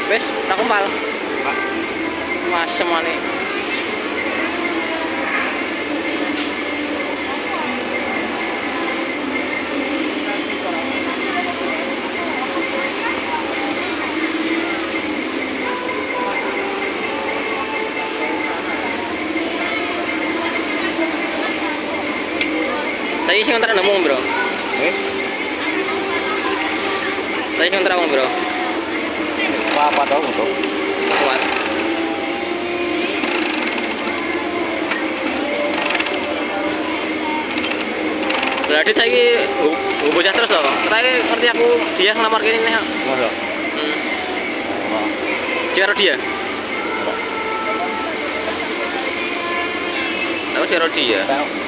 Wes, tak kempal. Masem ane. Tadi sing antara nemu, Bro. Tadi sing antara Bro. Apa tahu tuh? Kuat. Berarti saya bocah terus loh. Saya ngerti aku dia ngelamar gini nih. Masa? Dia. Tahu dia.